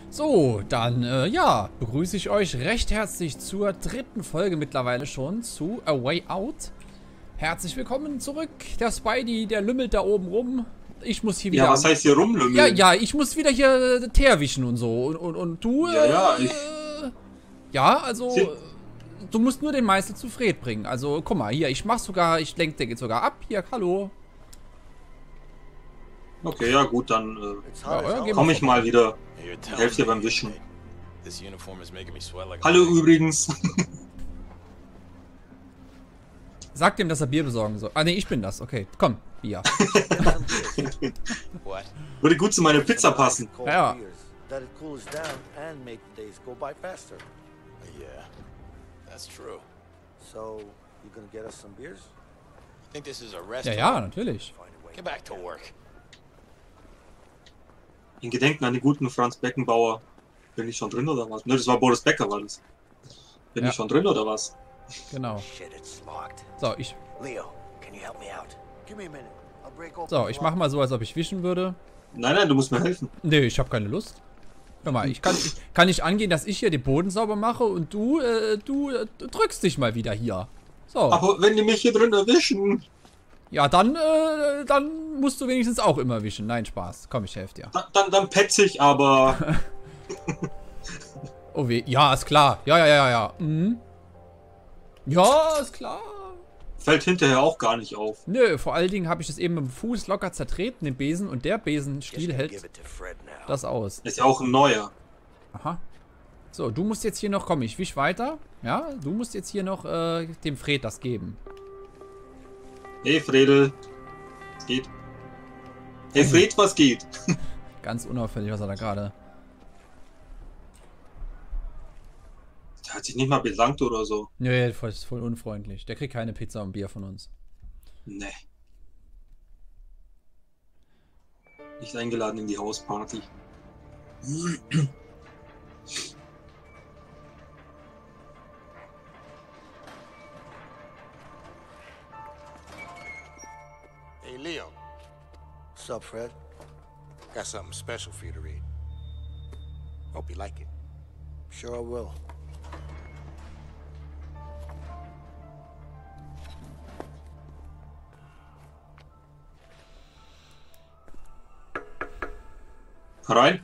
So, dann, ja, begrüße ich euch recht herzlich zur dritten Folge mittlerweile schon zu A Way Out. Herzlich willkommen zurück. Der Spidey, der lümmelt da oben rum. Ich muss hier wieder... Ja, was heißt hier rumlümmeln? Ja, ich muss wieder hier Teer wischen und so. Und du, ja, also... Du musst nur den Meister zu Fred bringen. Also, guck mal, hier, ich lenk den jetzt sogar ab. Hier, hallo. Okay, ja gut, dann Ja, komme ich mal wieder. Helft dir beim Wischen. Hallo übrigens. Sag dem, dass er Bier besorgen soll. Ah, nee, ich bin das. Okay, komm, Bier. Würde gut zu meiner Pizza passen. Ja. Ja, natürlich. In Gedenken an den guten Franz Beckenbauer. Bin ich schon drin oder was? Ne, das war Boris Becker, war das. Bin ich schon drin oder was? Genau. So, ich mach mal so, als ob ich wischen würde. Nein, du musst mir helfen. Nee, ich habe keine Lust. Hör mal, ich kann nicht angehen, dass ich hier den Boden sauber mache und du drückst dich mal wieder hier. So. Aber wenn die mich hier drin erwischen. Ja, dann musst du wenigstens auch immer wischen. Nein, Spaß. Komm, ich helfe dir. Dann petze ich, aber... Oh weh. Ja, ist klar. Ja. Mhm. Ja, ist klar. Fällt hinterher auch gar nicht auf. Nö, vor allen Dingen habe ich das eben mit dem Fuß locker zertreten, den Besen, und der Besenstiel hält das aus. Ist ja auch ein neuer. Aha. So, du musst jetzt hier noch, komm, ich wisch weiter. Ja, du musst jetzt hier noch dem Fred das geben. Hey Fredel. Was geht? Hey Fred, was geht? Ganz unauffällig, was er da gerade... Der hat sich nicht mal bedankt oder so. Nö, das ist voll unfreundlich. Der kriegt keine Pizza und Bier von uns. Nee. Nicht eingeladen in die Hausparty. Hey, Leo. What's up, Fred? Got something special for you to read. Hope you like it. Sure I will. Rein.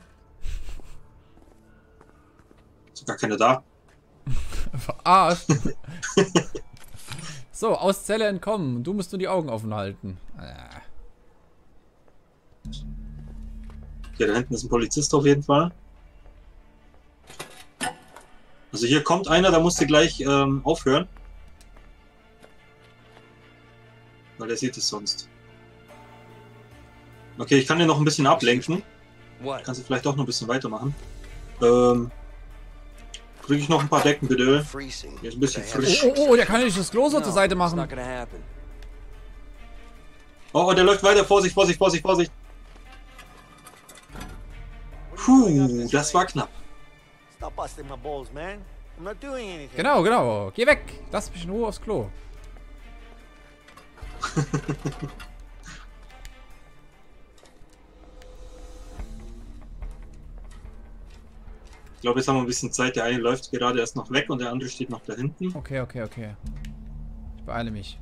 Ist gar keine da. Verarscht. So, aus Zelle entkommen. Du musst nur die Augen offen halten. Hier, da hinten ist ein Polizist auf jeden Fall. Also hier kommt einer, da musst du gleich aufhören. Weil der sieht es sonst. Okay, ich kann den noch ein bisschen ablenken. Kannst du vielleicht auch noch ein bisschen weitermachen. Kriege ich noch ein paar Decken, bitte? Hier ist ein bisschen frisch. Oh, der kann nicht das Klo so zur Seite machen. Oh, der läuft weiter. Vorsicht. Puh, das war knapp. Genau. Geh weg. Lass mich in Ruhe aufs Klo. Ich glaube, jetzt haben wir ein bisschen Zeit. Der eine läuft gerade erst noch weg und der andere steht noch da hinten. Okay. Ich beeile mich.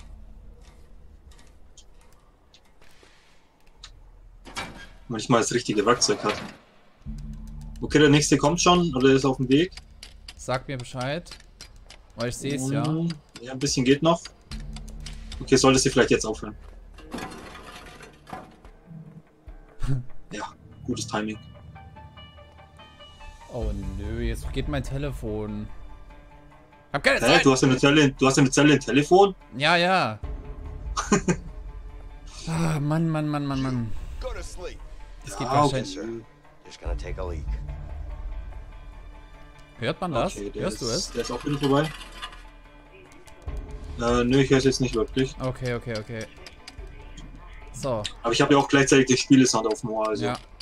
Manchmal das richtige Werkzeug hat. Okay, der nächste kommt schon oder ist auf dem Weg. Sag mir Bescheid. Weil ich sehe es ja. Ja, ein bisschen geht noch. Okay, solltest du vielleicht jetzt aufhören. Ja, gutes Timing. Oh nö, jetzt geht mein Telefon. Hab keine Zeit. Hä, du hast eine Zelle im Telefon? Ja. Ah, Mann. Es geht wahrscheinlich. Hört man das? Okay, Hörst du es? Der ist auch wieder vorbei. Nö, ich höre es jetzt nicht wirklich. Okay. So. Aber ich habe ja auch gleichzeitig die Spielesound auf dem Ohr, also.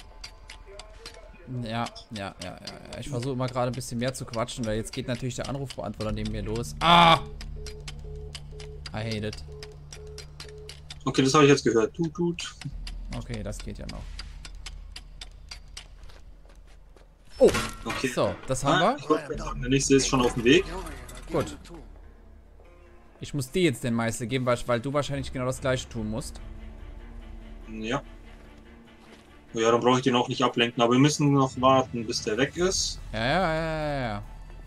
Ja. Ich versuche immer gerade ein bisschen mehr zu quatschen, weil jetzt geht natürlich der Anrufbeantworter neben mir los. Ah! I hate it. Okay, das habe ich jetzt gehört. Tut. Okay, das geht ja noch. Oh, Okay. so, das haben wir. Ich wollte sagen, der nächste ist schon auf dem Weg. Gut. Ich muss dir jetzt den Meißel geben, weil du wahrscheinlich genau das gleiche tun musst. Ja. Ja, dann brauche ich den auch nicht ablenken. Aber wir müssen noch warten, bis der weg ist. Ja.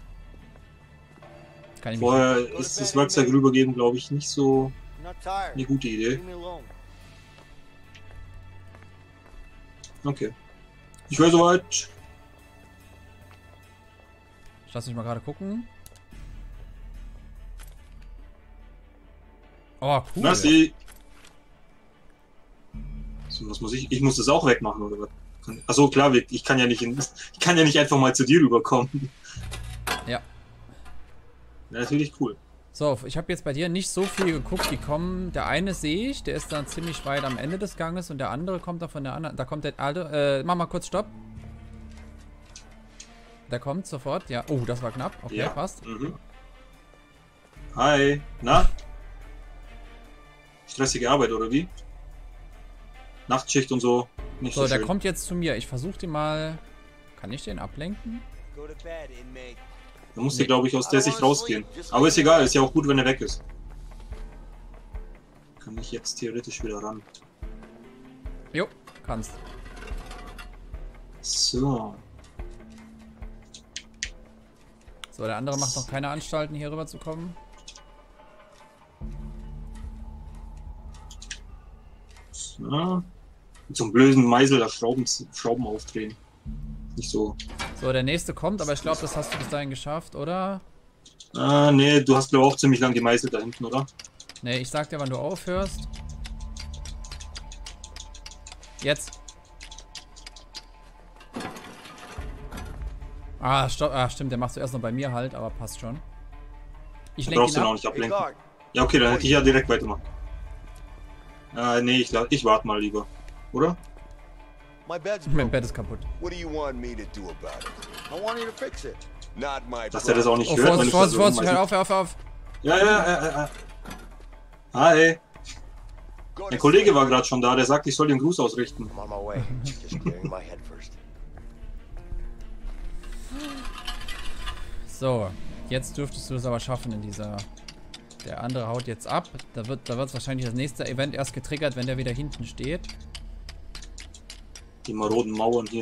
Kann ich mich... Vorher ist das Werkzeug rübergeben, glaube ich, nicht so I'm not tired. eine gute Idee. Leave me alone. Okay. Ich wäre soweit. Ich lass mich mal gerade gucken. Oh, cool. Merci. So, was muss ich? Ich muss das auch wegmachen, oder was? Achso, klar, ich kann ja nicht einfach mal zu dir rüberkommen. Ja. Ja, natürlich cool. So, ich habe jetzt bei dir nicht so viel geguckt. Die kommen, der eine sehe ich, der ist dann ziemlich weit am Ende des Ganges und der andere kommt da von der anderen. Da kommt der alte. Mach mal kurz Stopp. Der kommt sofort. Ja. Oh, das war knapp. Okay, Ja. passt. Mhm. Hi. Na? Stressige Arbeit, oder wie? Nachtschicht und so. Nicht So, so der schön. kommt jetzt zu mir. Ich versuche den mal. Kann ich den ablenken? Go to bed, inmate. Da musst du, glaube ich, aus der Sicht rausgehen. Aber ist egal, ist ja auch gut, wenn er weg ist. Kann ich jetzt theoretisch wieder ran. Jo, kannst. So. So, der andere macht noch keine Anstalten, hier rüber zu kommen. So. Mit so einem blöden Meißel da Schrauben aufdrehen. Nicht so. So, der nächste kommt, aber ich glaube, das hast du bis dahin geschafft, oder? Nee, du hast, glaube ich, auch ziemlich lang gemeißelt da hinten, oder? Ne, ich sag dir, wann du aufhörst. Jetzt. Ah, stopp. Ah, stimmt, der machst du erst noch bei mir halt, aber passt schon. Ich Da lenke brauchst du ihn ihn auch ab. nicht Hey, ablenken. guard. Ja, okay, dann hätte ich ja direkt weitermachen. Nee, ich warte mal lieber. Oder? My bed's Mein broken. Bett ist kaputt. What do you want me to do about it? I want you to fix it. Not my Dass der das auch nicht Oh, hört. Vorsicht, wenn ich Vorsicht, das Vorsicht, so hör auf. Ja. Hi. Go Der to Kollege sleep. war gerade schon da, der sagt, ich soll den Gruß ausrichten. I'm on my way. Just clearing my head first. So, jetzt dürftest du es aber schaffen in dieser... Der andere haut jetzt ab. Da wird wahrscheinlich das nächste Event erst getriggert, wenn der wieder hinten steht. Die maroden Mauern hier.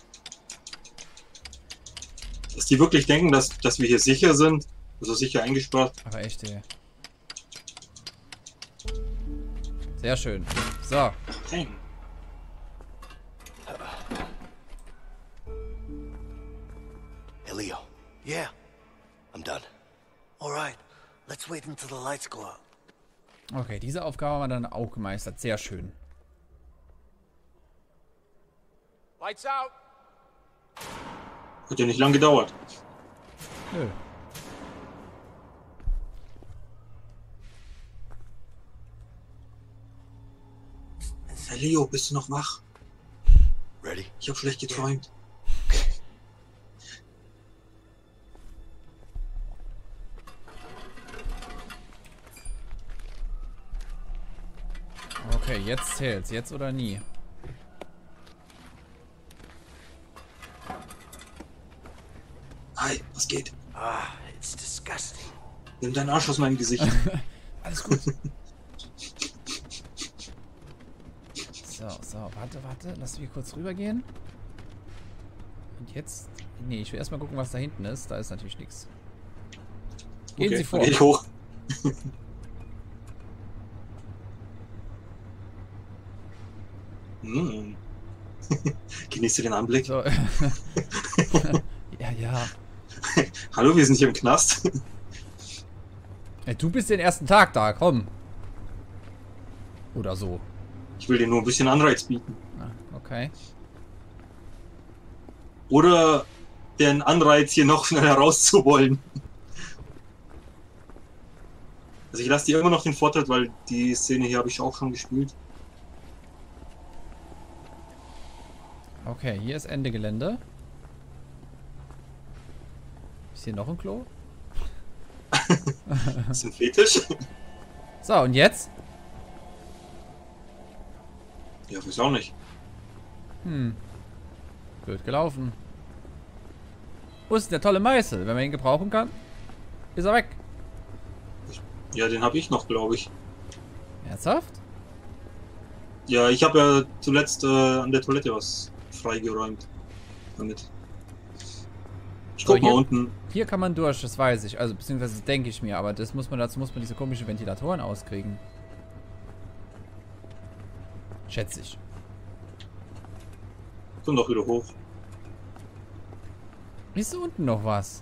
Dass die wirklich denken, dass wir hier sicher sind. Also sicher eingesperrt. Aber echt, ey. Sehr schön. So. Dang. Hey, Leo. Yeah, I'm done. All right. Let's wait until the lights go out. Okay, diese Aufgabe haben wir dann auch gemeistert. Sehr schön. Lights out. Hat ja nicht lang gedauert. Nö. Hey Leo, bist du noch wach? Ready? Ich habe schlecht geträumt. Okay, jetzt zählt's. Jetzt oder nie. Hi, was geht? Ah, it's disgusting. Nimm deinen Arsch aus meinem Gesicht. Alles gut. So, warte. Lass mich kurz rübergehen. Und jetzt... Nee, ich will erstmal gucken, was da hinten ist. Da ist natürlich nichts. Gehen Sie vor. Geh ich hoch. Hm. Genießt du den Anblick? So. ja. Hallo, wir sind hier im Knast. Ey, du bist den ersten Tag da, komm. Oder so. Ich will dir nur ein bisschen Anreiz bieten. Ah, okay. Oder den Anreiz, hier noch schneller rauszuwollen. Also ich lasse dir immer noch den Vorteil, weil die Szene hier habe ich auch schon gespielt. Okay, hier ist Ende Gelände. Ist hier noch ein Klo? Ist ein Fetisch? So, und jetzt? Ja, weiß auch nicht. Blöd gelaufen. Wo ist der tolle Meißel? Wenn man ihn gebrauchen kann, ist er weg. Ja, den habe ich noch, glaube ich. Ernsthaft? Ja, ich habe ja zuletzt an der Toilette was freigeräumt. Damit. Ich So, guck mal unten. Hier kann man durch, das weiß ich. Also, beziehungsweise denke ich mir, aber dazu muss man diese komischen Ventilatoren auskriegen. Schätze ich. Komm doch wieder hoch. Ist unten noch was?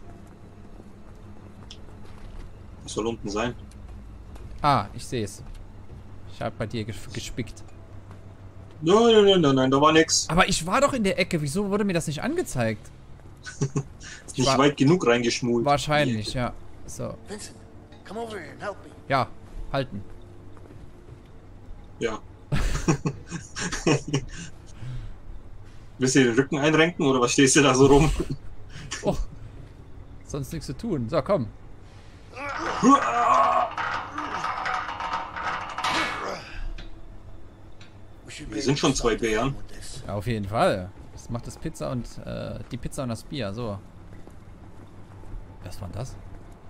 Was soll unten sein? Ah, ich sehe es. Ich habe bei dir gespickt. Nein, da war nix. Aber ich war doch in der Ecke. Wieso wurde mir das nicht angezeigt? Ist nicht weit genug reingeschmult. Wahrscheinlich, ja. So. Vincent, come over here and help me. Ja, halten. Ja. Willst du den Rücken einrenken oder was stehst du da so rum? Oh. Sonst nichts zu tun. So, komm. Wir sind schon 2 Bären. Ja, auf jeden Fall. Das macht das Pizza und die Pizza und das Bier. So. Was war denn das?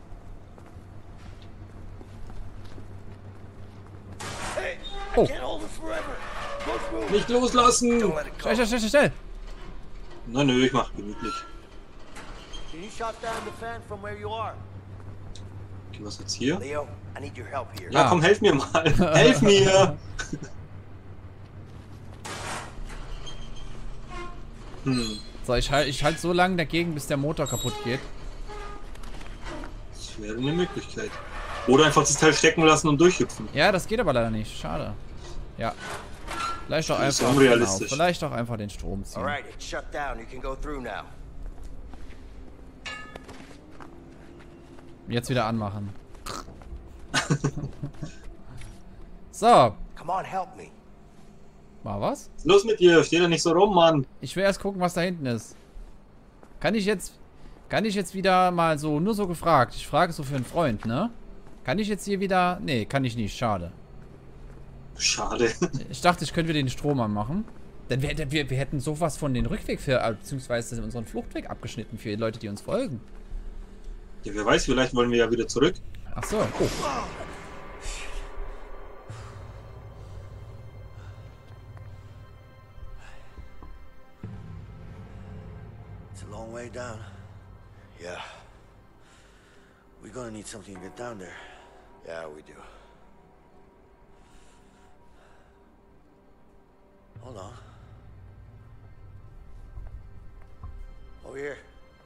Oh. Can't hold it forever. Let's move. Nicht loslassen! Don't let it go. Schnell. Na nö, ich mach gemütlich. Can you shut down the fan from where you are? Okay, was jetzt hier? Leo, I need your help here. Ja, komm, helf mir mal. Helf mir! So, ich halt so lange dagegen, bis der Motor kaputt geht. Das wäre eine Möglichkeit. Oder einfach das Teil stecken lassen und durchhüpfen. Ja, das geht aber leider nicht. Schade. Ja. Vielleicht doch Das ist einfach, unrealistisch. vielleicht doch einfach den Strom ziehen. All right, it's shut down. You can go through now. Jetzt wieder anmachen. So. Come on, help me. War was? Was ist los mit dir? Steh da nicht so rum, Mann. Ich will erst gucken, was da hinten ist. Kann ich jetzt wieder mal so, nur so gefragt. Ich frage so für einen Freund, ne? Kann ich jetzt hier wieder... Nee, kann ich nicht. Schade. Schade. Ich dachte, ich könnte wieder den Strom anmachen. Denn wir hätten sowas von den Rückweg beziehungsweise unseren Fluchtweg abgeschnitten für die Leute, die uns folgen. Ja, wer weiß, vielleicht wollen wir ja wieder zurück. Ach so. Oh. It's a long way down. Yeah. We're gonna need something to get down there. Yeah, we do. Hold on. Over here.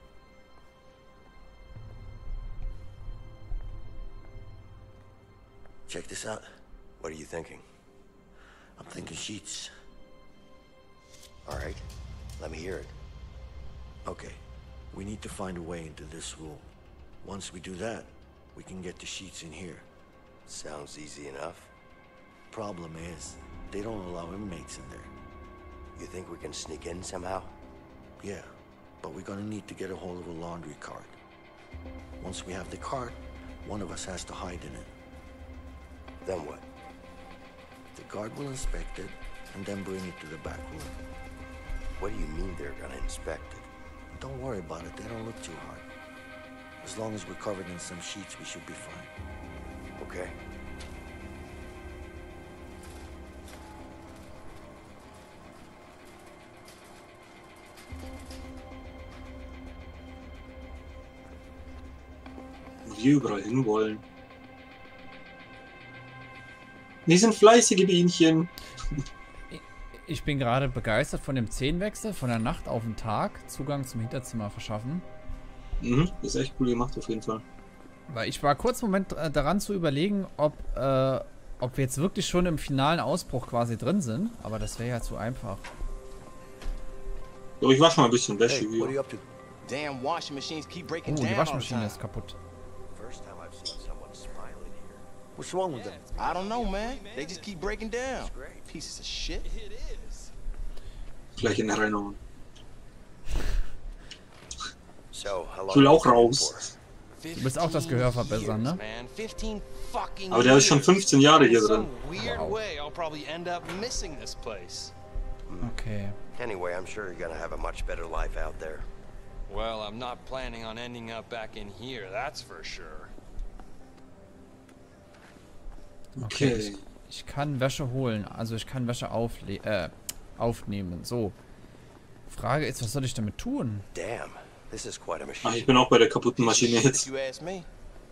Check this out. What are you thinking? I'm thinking sheets. All right, let me hear it. Okay. We need to find a way into this room. Once we do that, we can get the sheets in here. Sounds easy enough. Problem is, they don't allow inmates in there. You think we can sneak in somehow? Yeah, but we're gonna need to get a hold of a laundry cart. Once we have the cart, one of us has to hide in it. Then what? The guard will inspect it, and then bring it to the back room. What do you mean they're gonna inspect it? Don't worry about it, they don't look too hard. As long as we're covered in some sheets, we should be fine. Okay. Wo wir überall hinwollen. Wir sind fleißige Bienchen. Ich bin gerade begeistert von dem Szenenwechsel, von der Nacht auf den Tag, Zugang zum Hinterzimmer verschaffen. Mhm, das ist echt cool gemacht auf jeden Fall. Weil ich war kurz einen Moment daran zu überlegen, ob wir jetzt wirklich schon im finalen Ausbruch quasi drin sind. Aber das wäre ja zu einfach. So, ich war schon mal ein bisschen Wäsche Hey, what are hier. you up to? Damn washing machines keep breaking Oh, down die all the Waschmaschine time. ist kaputt. First time I've seen someone smile in here. What's wrong with them? I don't know, man. They just keep breaking down. Pieces of shit. Gleich in der Erinnerung. So, how long Ich will auch have you been raus. Du willst auch das Gehör verbessern, ne? Man, 15 fucking Aber der ist schon years. 15 Jahre hier In drin. some weird Wow. way, I'll probably end up missing this place. Okay. for? Anyway, I'm sure you're gonna have a much better life out there. Well, I'm not planning on ending up back in here, that's for sure. Okay. Ich kann Wäsche holen. Also ich kann Wäsche aufnehmen. So. Frage ist, was soll ich damit tun? Damn, this is quite a Ach, machine. ich bin auch bei der kaputten Maschine If jetzt. you ask me.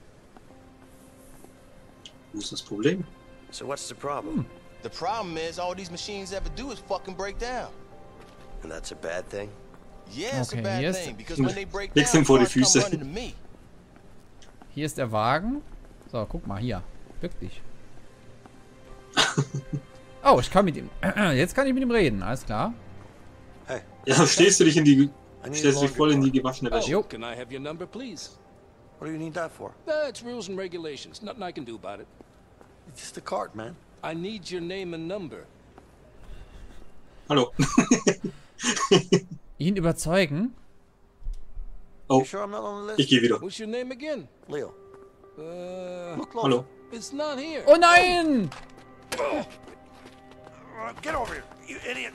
Wo ist das Problem? So what's the problem? The problem is all these machines ever do is fucking break down. And that's a bad thing? Yeah, it's Okay, a bad yes. thing because when they break Leg's down, ihm vor die cars come Füße. running to me. Hier ist der Wagen. So, guck mal, hier. Wirklich. Oh, ich kann mit ihm... Jetzt kann ich mit ihm reden. Alles klar. Hey, Ja, stellst du dich I need voll in die laundry gewaschene Wäsche. Jo. Can I have your number, please? What do you need that for? That's rules and regulations. Nothing I can do about it. It's just a cart, man. I need your name and number. Hallo. Ihn überzeugen? Oh, You sure I'm not on the list? ich gehe wieder. What's your name again? Leo, look closer. Hallo. It's not here. Oh nein! Get over here, you idiot.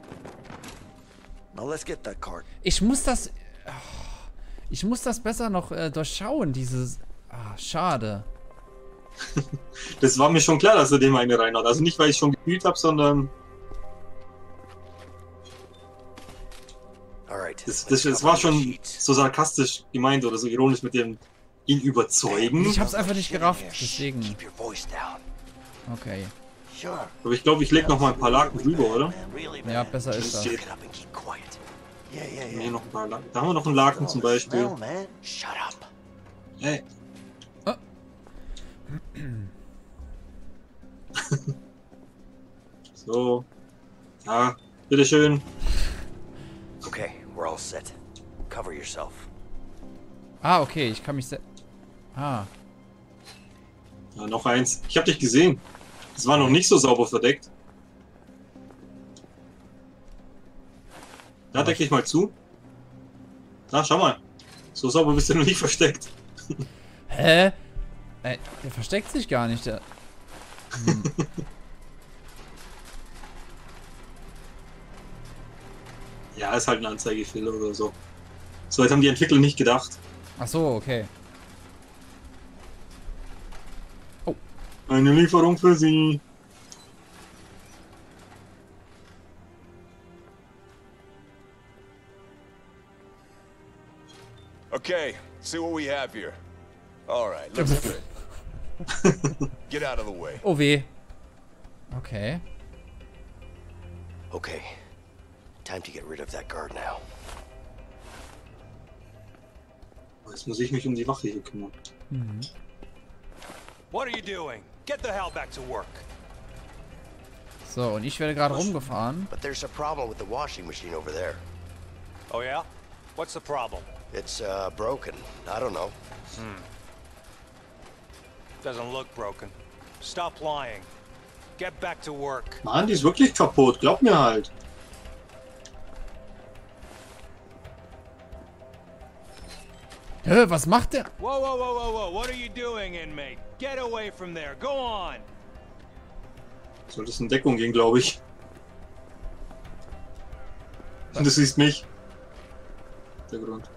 Now let's get that cart. Ich muss das... Ich muss das besser noch durchschauen, dieses... Ah, schade. Das war mir schon klar, dass er dem eine reinhaut. Also nicht, weil ich schon gefühlt habe, sondern All right. das let's cover war the schon sheets. so sarkastisch gemeint oder so ironisch mit dem ihn überzeugen. Ich hab's einfach nicht gerafft, deswegen... Keep your voice down. Okay. Sure. Aber ich glaube, ich leg noch mal ein paar Laken drüber, oder? Man, really, man. Ja, besser ist das. geht. Get up and keep quiet. Yeah, yeah, Nee, yeah. noch ein paar Laken. Da haben wir noch einen Laken zum Beispiel. Smell, man. Shut up. Hey. Ah. So. Ja, bitteschön. Okay, we're all set. Cover yourself. Ah, okay, ich kann mich Ah. Ja, noch eins. Ich habe dich gesehen. Es war noch nicht so sauber verdeckt. Da decke ich mal zu. Da, schau mal. So sauber bist du noch nicht versteckt. Hä? Der versteckt sich gar nicht, der... Ja, ist halt ein Anzeigefehler oder so. So weit haben die Entwickler nicht gedacht. Ach so, okay. Eine Lieferung für Sie. Okay, see what we have here. All right, let's do it. Get out of the way. Oh weh. Okay. Okay. Time to get rid of that guard now. Jetzt muss ich mich um die Wache hier kümmern. What are you doing? Get the hell back to work. So, und ich werde gerade rumgefahren. But there's a problem with the washing machine over there. Oh yeah? What's the problem? It's broken. I don't know. Doesn't look broken. Stop lying. Get back to work. Mann, die ist wirklich kaputt. Glaub mir halt. Hä, was macht der? Whoa, whoa, whoa, whoa, whoa. What are you doing, inmate? Get away from there. Go on. Sollte es in Deckung gehen, glaube ich. Und du siehst mich. Der Grund.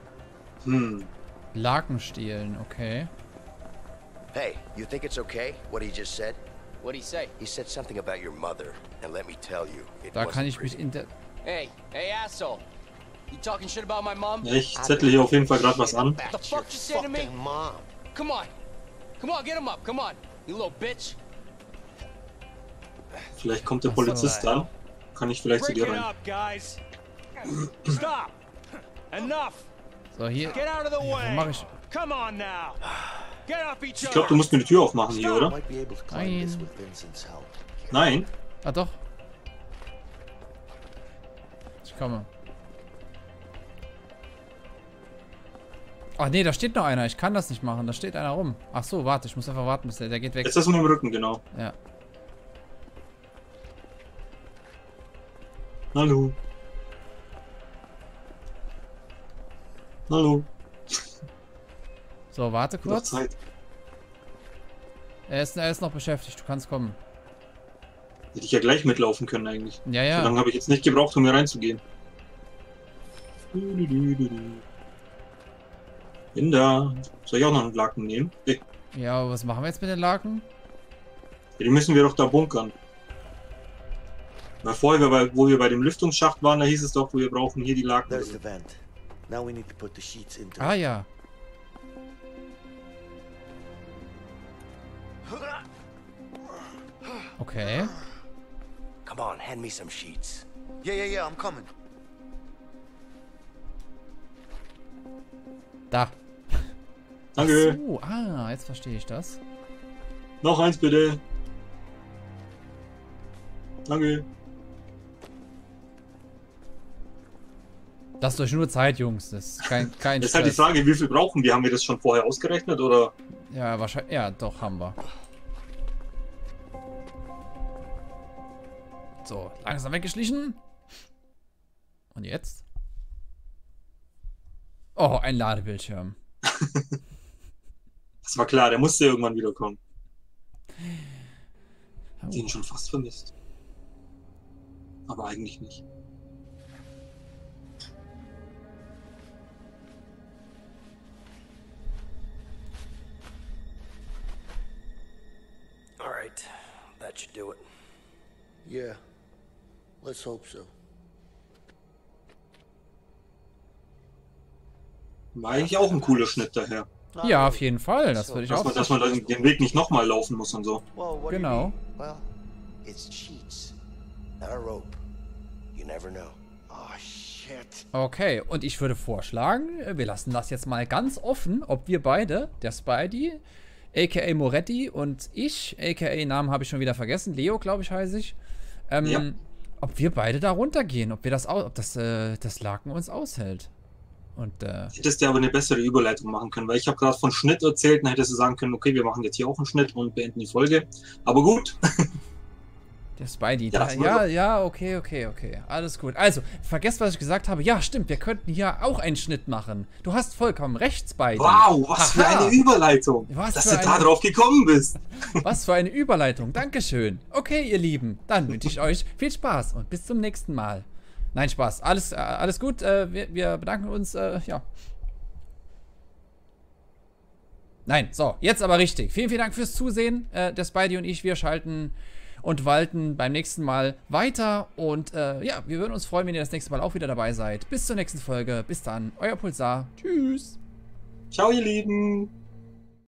Laken stehlen, okay. Hey, you think it's okay what he just said? What'd he say? He said something about your mother, and let me tell you, it Da kann wasn't ich mich pretty. in der... Hey, asshole. You talking shit about my mom? Ja, ich zettle hier auf jeden Fall gerade was an. What the fuck you say to me? Fucking mom. Come on. Come on, get him up. Come on. You little bitch. Vielleicht kommt der Ach so. Polizist dann. Kann ich vielleicht zu Break dir it rein. up, guys. Stop. Enough. So, hier... Get out of the Wo mach way. ich... Come on now. Get off each Ich glaube, other. du musst mir die Tür aufmachen hier, oder? Might be able to climb this Nein. with Vincent's help. Nein. Ah, doch. Ich komme. Ach nee, da steht noch einer. Ich kann das nicht machen. Da steht einer rum. Ach so, warte. Ich muss einfach warten, bis der geht weg. Jetzt ist er mit dem Rücken, genau. Ja. Hallo. Hallo. So, warte Noch kurz. Zeit. Er ist noch beschäftigt. Du kannst kommen. Hätte ich ja gleich mitlaufen können eigentlich. Ja, So ja. lange habe ich jetzt nicht gebraucht, um hier reinzugehen. Bin da. Soll ich auch noch einen Laken nehmen? Nee. Ja, aber was machen wir jetzt mit den Laken? Ja, die müssen wir doch da bunkern. Weil vorher, wo wir bei dem Lüftungsschacht waren, da hieß es doch, wir brauchen hier die Laken. There's the vent. Now we need to put the sheets into Ah ja. Okay. Come on, hand me some sheets. Yeah, I'm coming. Da. Danke. So, jetzt verstehe ich das. Noch eins bitte. Danke. Lasst euch nur Zeit, Jungs. Das ist kein Das ist halt die Frage, wie viel brauchen wir? Haben wir das schon vorher ausgerechnet oder? Ja, wahrscheinlich. Ja, doch, haben wir. So, langsam weggeschlichen. Und jetzt? Oh, ein Ladebildschirm. Das war klar, der musste irgendwann wiederkommen. Hab ihn schon fast vermisst. Aber eigentlich nicht. All right, that should do it. Yeah. Let's hope so. War eigentlich auch ein cooler Schnitt daher. Ja, auf jeden Fall. Das würde ich auch Dass man den Weg nicht nochmal laufen muss und so. Well, what Genau. Well, it's sheets, not a rope. You never know. Oh, shit. Okay, und ich würde vorschlagen, wir lassen das jetzt mal ganz offen, ob wir beide, der Spidey, a.k.a. Moretti und ich, a.k.a. Namen habe ich schon wieder vergessen, Leo, glaube ich, heiße ich, Ja. ob wir beide da runtergehen, ob das Laken uns aushält. Und, Hättest du aber eine bessere Überleitung machen können, weil ich habe gerade von Schnitt erzählt, dann hättest du sagen können, okay, wir machen jetzt hier auch einen Schnitt und beenden die Folge. Aber gut. der Spidey, Ja, okay. Alles gut. Also, vergesst, was ich gesagt habe. Ja, stimmt, wir könnten hier auch einen Schnitt machen. Du hast vollkommen recht, Spidey. Wow, was für eine Überleitung. Dass du da drauf gekommen bist. Was für eine Überleitung. Dankeschön. Okay, ihr Lieben, dann wünsche ich euch viel Spaß und bis zum nächsten Mal. Nein, Spaß. Alles gut. Wir bedanken uns. Ja. Nein, so. Jetzt aber richtig. Vielen, vielen Dank fürs Zusehen. Der Spidey und ich, wir schalten und walten beim nächsten Mal weiter. Und ja, wir würden uns freuen, wenn ihr das nächste Mal auch wieder dabei seid. Bis zur nächsten Folge. Bis dann. Euer Pulsar. Tschüss. Ciao, ihr Lieben.